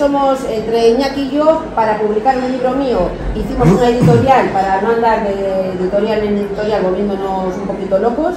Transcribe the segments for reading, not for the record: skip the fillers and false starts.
somos, entre Iñaki y yo, para publicar un libro mío, hicimos una editorial para no andar de editorial en editorial volviéndonos un poquito locos.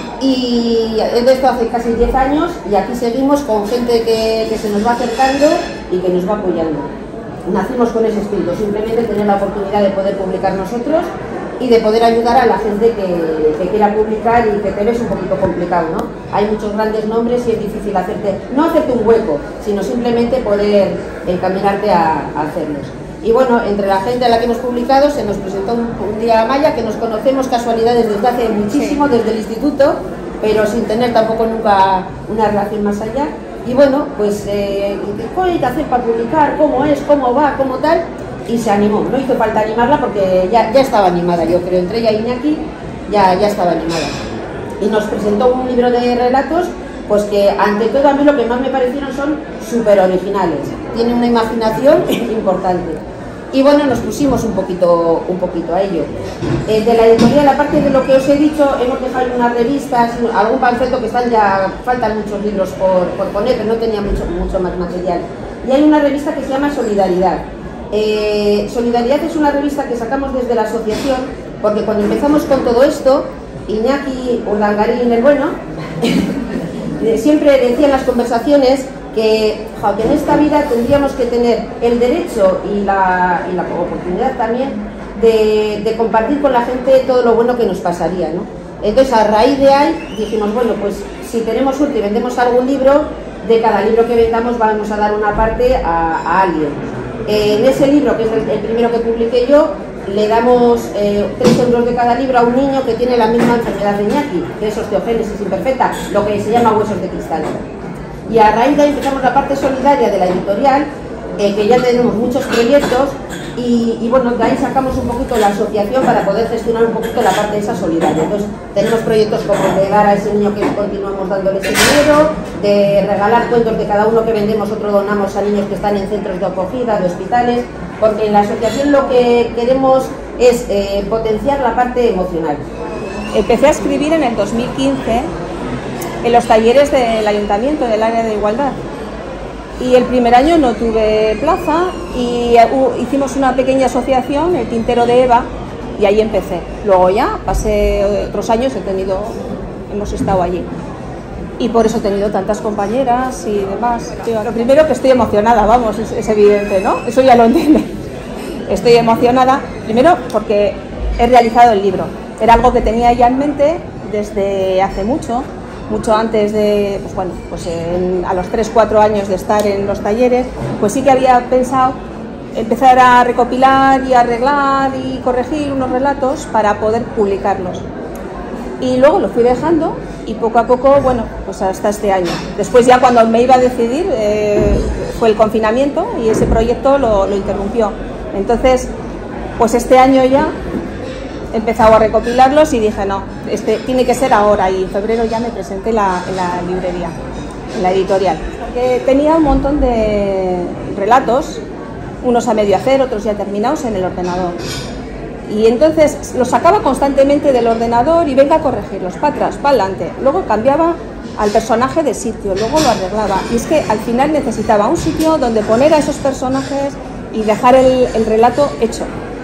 Y de esto hace casi 10 años y aquí seguimos con gente que se nos va acercando y que nos va apoyando. Nacimos con ese espíritu, simplemente tener la oportunidad de poder publicar nosotros y de poder ayudar a la gente que quiera publicar y que te ves un poquito complicado, ¿no? Hay muchos grandes nombres y es difícil no hacerte un hueco, sino simplemente poder encaminarte a hacerlos. Y bueno, entre la gente a la que hemos publicado se nos presentó un día Maya, que nos conocemos casualidades desde hace muchísimo, desde el instituto, pero sin tener tampoco nunca una relación más allá. Y bueno, pues ¿qué hay que hacer para publicar? ¿Cómo es? ¿Cómo va? ¿Cómo tal? Y se animó, no hizo falta animarla porque ya estaba animada, yo creo, entre ella y Iñaki ya estaba animada. Y nos presentó un libro de relatos, pues que ante todo a mí lo que más me parecieron son súper originales, tiene una imaginación importante. Y bueno, nos pusimos un poquito a ello. De la editorial, aparte de lo que os he dicho, hemos dejado unas revistas, algún panfleto que faltan muchos libros por poner, pero no tenía mucho más material. Y hay una revista que se llama Solidaridad. Solidaridad es una revista que sacamos desde la asociación, porque cuando empezamos con todo esto, Iñaki Urdangarín, el bueno, siempre decía en las conversaciones que en esta vida tendríamos que tener el derecho y la oportunidad también de compartir con la gente todo lo bueno que nos pasaría, ¿no? Entonces, a raíz de ahí dijimos, bueno, pues si tenemos suerte y vendemos algún libro, de cada libro que vendamos vamos a dar una parte a alguien. En ese libro, que es el primero que publiqué yo, le damos 3 euros de cada libro a un niño que tiene la misma enfermedad de Iñaki, que es osteogénesis imperfecta, lo que se llama huesos de cristal. Y a raíz de ahí empezamos la parte solidaria de la editorial, que ya tenemos muchos proyectos y bueno, de ahí sacamos un poquito la asociación para poder gestionar un poquito la parte de esa solidaria. Entonces tenemos proyectos como el de dar a ese niño que continuamos dándole ese dinero, de regalar cuentos de cada uno que vendemos, otro donamos a niños que están en centros de acogida, de hospitales, porque en la asociación lo que queremos es potenciar la parte emocional. Empecé a escribir en el 2015 en los talleres del ayuntamiento del área de igualdad y el primer año no tuve plaza y hicimos una pequeña asociación, el Tintero de Eva, y ahí empecé. Luego ya pasé otros años, hemos estado allí y por eso he tenido tantas compañeras y demás. Lo primero que estoy emocionada, vamos, es evidente, ¿no? Eso ya lo entiende. Estoy emocionada primero porque he realizado el libro, era algo que tenía ya en mente desde hace mucho antes de, pues bueno, pues a los 3-4 años de estar en los talleres, pues sí que había pensado empezar a recopilar y arreglar y corregir unos relatos para poder publicarlos. Y luego lo fui dejando y poco a poco, bueno, pues hasta este año. Después ya cuando me iba a decidir fue el confinamiento y ese proyecto lo interrumpió. Entonces, pues este año ya he empezado a recopilarlos y dije, no, tiene que ser ahora, y en febrero ya me presenté en la librería, en la editorial. Porque tenía un montón de relatos, unos a medio hacer, otros ya terminados en el ordenador. Y entonces los sacaba constantemente del ordenador y venga a corregirlos, para atrás, para adelante. Luego cambiaba al personaje de sitio, luego lo arreglaba. Y es que al final necesitaba un sitio donde poner a esos personajes y dejar el relato hecho.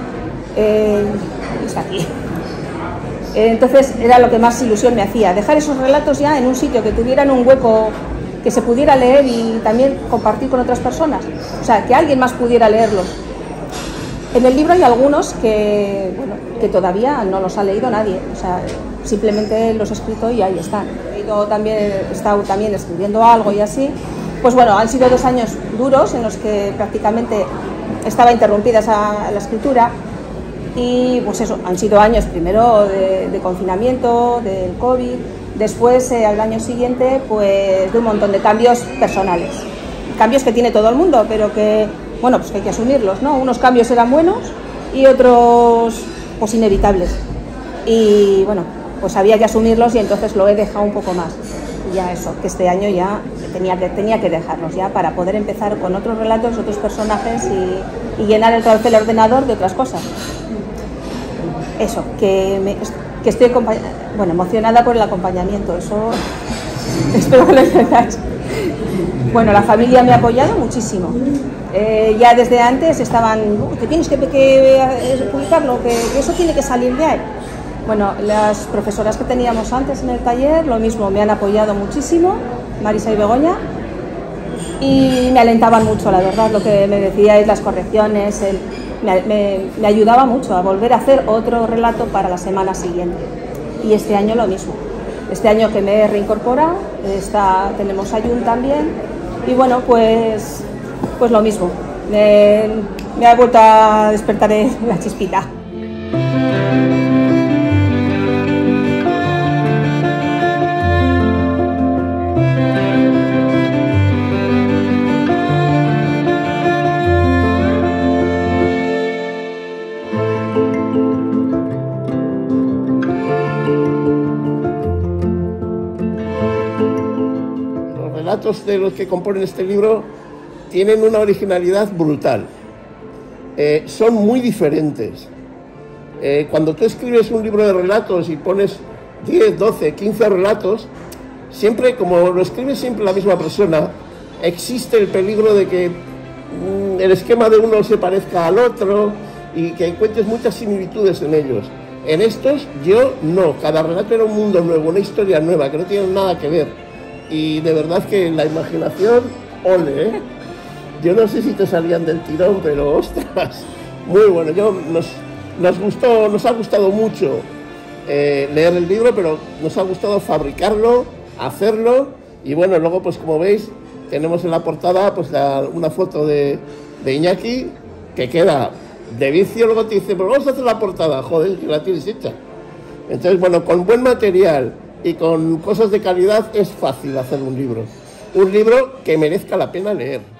Está aquí. Entonces era lo que más ilusión me hacía, dejar esos relatos ya en un sitio que tuvieran un hueco que se pudiera leer y también compartir con otras personas, o sea, que alguien más pudiera leerlos. En el libro hay algunos que, bueno, que todavía no los ha leído nadie, o sea, simplemente los he escrito y ahí están. He estado también escribiendo algo y así. Pues bueno, han sido 2 años duros en los que prácticamente estaba interrumpida la escritura. Y pues eso, han sido años primero de confinamiento, del COVID, después al año siguiente pues de un montón de cambios personales, cambios que tiene todo el mundo, pero que, bueno, pues que hay que asumirlos, ¿no? Unos cambios eran buenos y otros pues inevitables, y bueno, pues había que asumirlos y entonces lo he dejado un poco más, y ya eso, que este año ya tenía que dejarlos ya para poder empezar con otros relatos, otros personajes y llenar otra vez el ordenador de otras cosas. Eso, que estoy emocionada por el acompañamiento, eso espero que lo entendáis. Bueno, la familia me ha apoyado muchísimo. Ya desde antes estaban, que tienes que publicarlo, que eso tiene que salir de ahí. Bueno, las profesoras que teníamos antes en el taller, lo mismo, me han apoyado muchísimo, Marisa y Begoña, y me alentaban mucho, la verdad, lo que me decíais, las correcciones, me ayudaba mucho a volver a hacer otro relato para la semana siguiente. Y este año lo mismo. Este año que me he reincorporado, tenemos a Jun también, y bueno, pues lo mismo, me ha vuelto a despertar la chispita. Los relatos de los que componen este libro tienen una originalidad brutal. Son muy diferentes. Cuando tú escribes un libro de relatos y pones 10, 12, 15 relatos, siempre, como lo escribe siempre la misma persona, existe el peligro de que el esquema de uno se parezca al otro y que encuentres muchas similitudes en ellos. En estos, yo no. Cada relato era un mundo nuevo, una historia nueva, que no tiene nada que ver. Y de verdad que la imaginación, ole, ¿eh? Yo no sé si te salían del tirón, pero ostras, muy bueno. Nos ha gustado mucho leer el libro, pero nos ha gustado fabricarlo, hacerlo, y bueno, luego pues como veis tenemos en la portada pues una foto de Iñaki que queda de vicio. Luego te dice, pero vamos a hacer la portada, joder, que la tienes hecha. Entonces, bueno, con buen material y con cosas de calidad es fácil hacer un libro que merezca la pena leer.